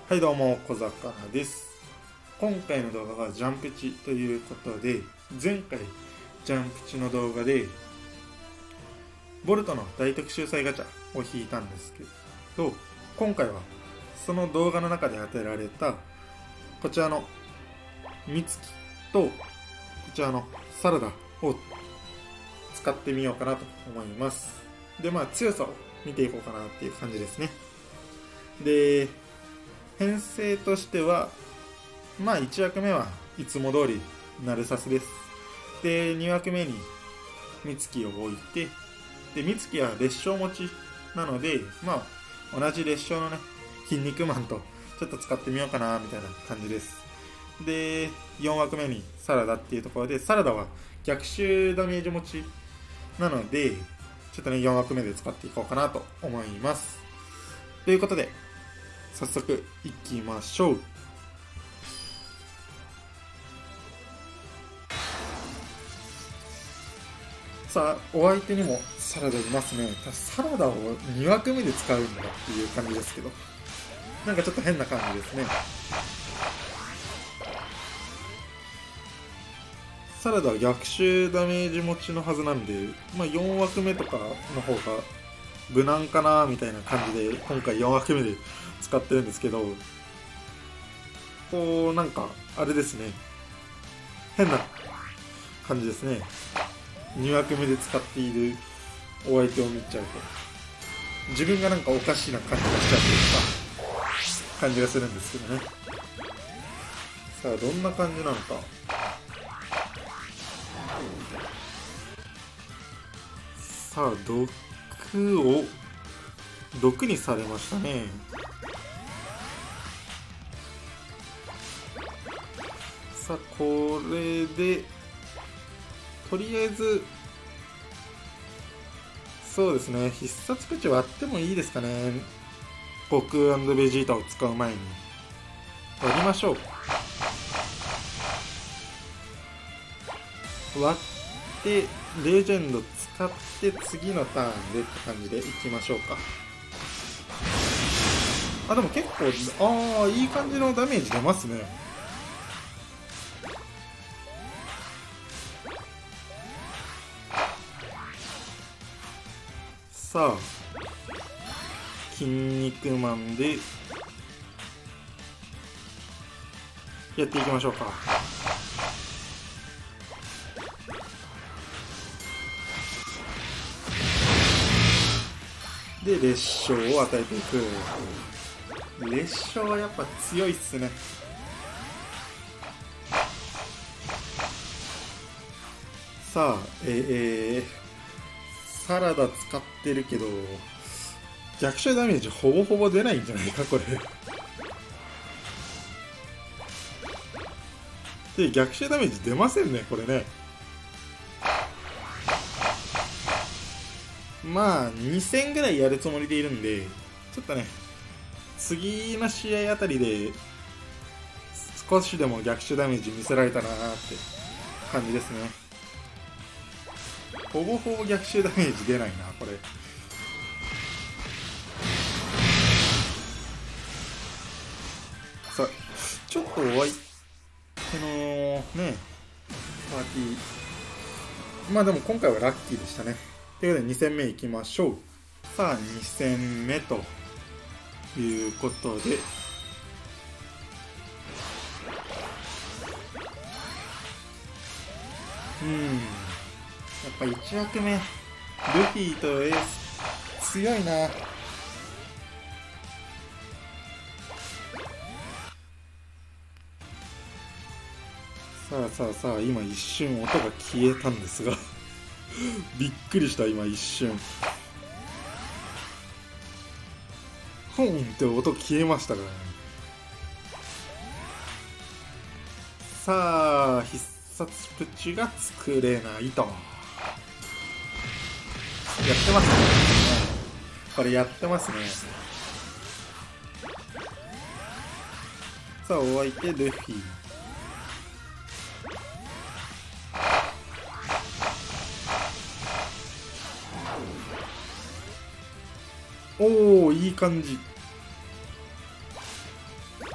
はいどうも、小魚です。今回の動画はジャンプ値ということで、前回ジャンプ値の動画でボルトの大特殊祭ガチャを引いたんですけど、今回はその動画の中で与えられたこちらのミツキとこちらのサラダを使ってみようかなと思います。で、強さを見ていこうかなっていう感じですね。で、編成としては、1枠目はいつも通りナルサスです。で、2枠目にミツキを置いて、で、ミツキは列車持ちなので、同じ列車のね、筋肉マンとちょっと使ってみようかなみたいな感じです。で、4枠目にサラダっていうところで、サラダは逆襲ダメージ持ちなので、ちょっとね、4枠目で使っていこうかなと思います。ということで、早速いきましょう。さあ、お相手にもサラダいますね。サラダを2枠目で使うんだっていう感じですけど、なんかちょっと変な感じですね。サラダは逆襲ダメージ持ちのはずなんで、4枠目とかの方が無難かなみたいな感じで今回4枠目で使ってるんですけど、こうなんかあれですね、変な感じですね。2枠目で使っているお相手を見ちゃうと自分がなんかおかしな感じがしちゃうというか感じがするんですけどね。さあ、どんな感じなのか。さあ、毒にされましたね。さあ、これでとりあえずそうですね、必殺口割ってもいいですかね。悟空&ベジータを使う前に割りましょう。割ってレジェンド使って次のターンでって感じでいきましょうか。でも結構いい感じのダメージ出ますね。さあ、筋肉マンでやっていきましょうか。で、列車を与えていく。列車はやっぱ強いっすね。さあ、サラダ使ってるけど逆襲ダメージほぼほぼ出ないんじゃないかこれで、逆襲ダメージ出ませんねこれね。2000ぐらいやるつもりでいるんで、ちょっとね次の試合あたりで少しでも逆襲ダメージ見せられたらなーって感じですね。ほぼほぼ逆襲ダメージ出ないなこれ。さあ、ちょっとお相手のねパーティー、でも今回はラッキーでしたね。ということで2戦目いきましょう。さあ、2戦目ということで、やっぱ1枠目ルフィとエース強いな。さあ今一瞬音が消えたんですがびっくりした。今一瞬ふんって音消えましたからね。さあ、必殺プチが作れないと。やってますね。これやってますね。さあ、お相手ルフィ。おー、いい感じ。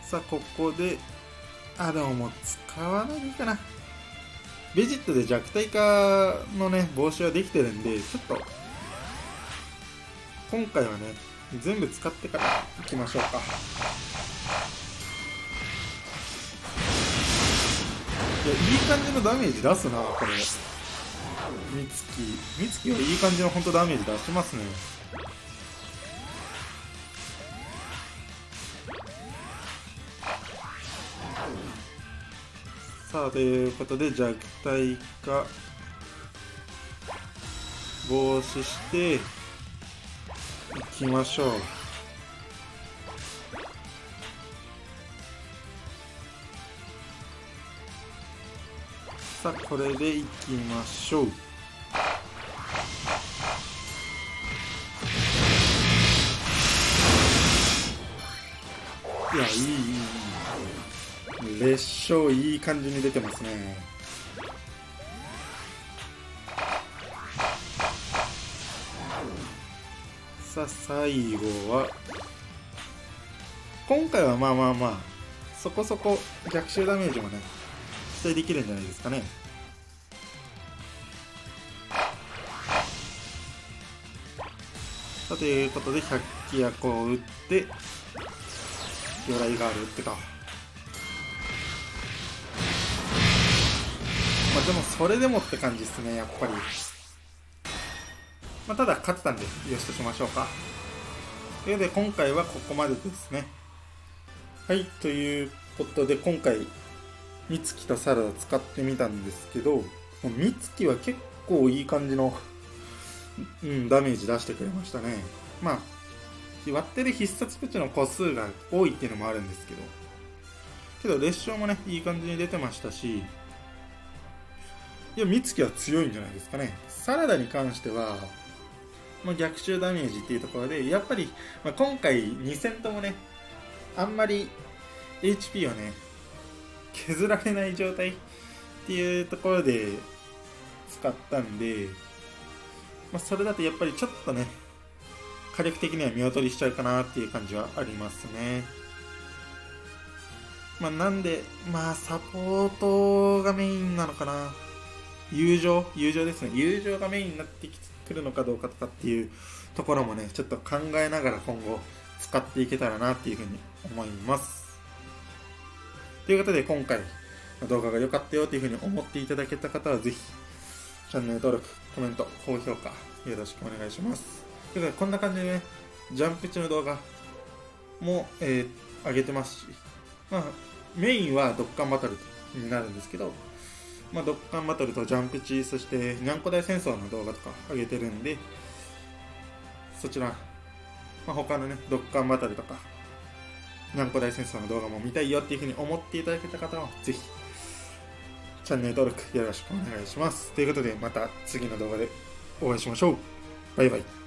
さあここででももう使わないでいいかな。ベジットで弱体化のね防止はできてるんで、ちょっと今回はね全部使ってからいきましょうか。いや、いい感じのダメージ出すなこれ。美月はいい感じの本当ダメージ出しますね。さあということで弱体化防止していきましょう。さあこれでいきましょう。いや、いい列車いい感じに出てますね。さあ最後は今回はまあそこそこ逆襲ダメージもね期待できるんじゃないですかね。さあということで百鬼夜行を打って鎧ガール打ってか。でもそれでもって感じですねやっぱり。ただ勝ったんでよしとしましょうか。ということで今回はここまでですね。はい、ということで今回美月とサラダ使ってみたんですけど、美月は結構いい感じの、ダメージ出してくれましたね。割ってる必殺プチの個数が多いっていうのもあるんですけど列車もねいい感じに出てましたし、いや美月は強いんじゃないですかね。サラダに関しては逆襲ダメージっていうところでやっぱり、今回2戦ともねあんまり HP をね削られない状態っていうところで使ったんで、それだとやっぱりちょっとね火力的には見劣りしちゃうかなっていう感じはありますね。なんでサポートがメインなのかな。友情ですね。友情がメインになってくるのかどうかとかっていうところもねちょっと考えながら今後使っていけたらなっていうふうに思います。ということで今回の動画が良かったよというふうに思っていただけた方はぜひチャンネル登録、コメント、高評価よろしくお願いします。ということでこんな感じでねジャンプ中の動画も、上げてますし、メインはドッカンバトルになるんですけど、ドッカンバトルとジャンプチそしてにゃんこ大戦争の動画とか上げてるんで、そちら、他のねドッカンバトルとかにゃんこ大戦争の動画も見たいよっていうふうに思っていただけた方はぜひチャンネル登録よろしくお願いします。ということでまた次の動画でお会いしましょう。バイバイ。